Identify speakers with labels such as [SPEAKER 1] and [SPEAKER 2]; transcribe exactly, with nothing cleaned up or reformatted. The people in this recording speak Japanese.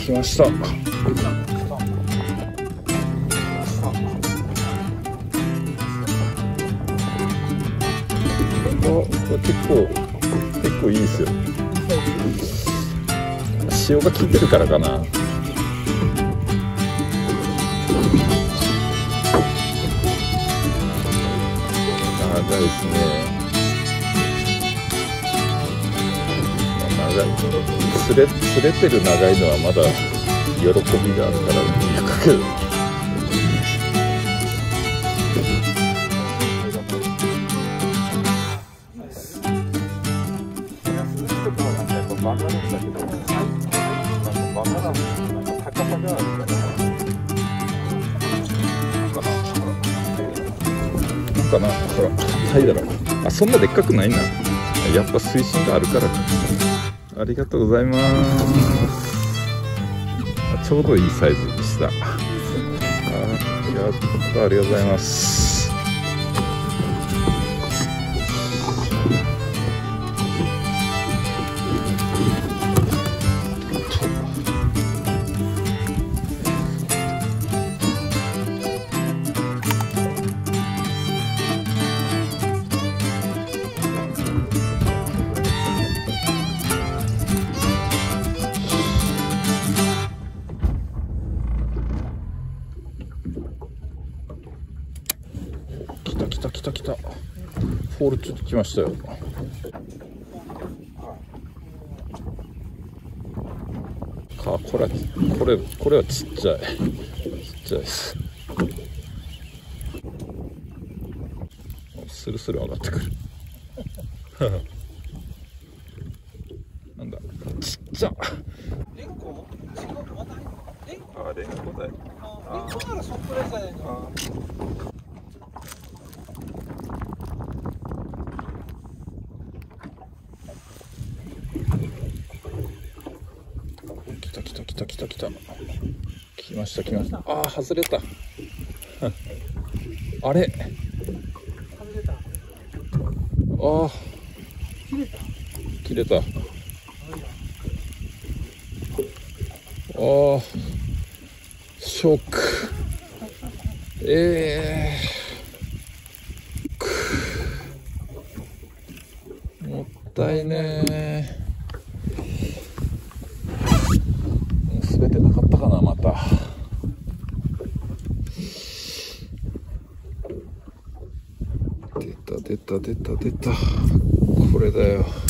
[SPEAKER 1] 来ました。あ、これ結構結構いいですよ。塩が効いてるからかな。長いですね。長い、釣れ釣れてる長いのはまだ喜びがあるからいいかけど。バカなんだけど、なんかバカな、なんか高さがあるから。なんかな、ほら、平ら。あ、そんなでっかくないな。やっぱ水深があるからか。ありがとうございます。あ、ちょうどいいサイズでした。あ、やった、ありがとうございます。来た来た来た来た。フォールちょっと来ましたよ。あ、これこれこれはちっちゃいちっちゃいです。スルスル上がってくる。なんだ、ちっちゃ。
[SPEAKER 2] レンコレンコ
[SPEAKER 1] あ、レンコだよ。
[SPEAKER 2] レンコならそっくらいじゃないの。
[SPEAKER 1] 来た来た来た来た来た。来ました来ました。ああ、外れた。あれ。
[SPEAKER 2] 外れた。
[SPEAKER 1] ああ。
[SPEAKER 2] 切れた。
[SPEAKER 1] 切れた。ああ。ショック。ええー。もったいねー。滑ってなかったかな、また。出た出た出た出た。これだよ。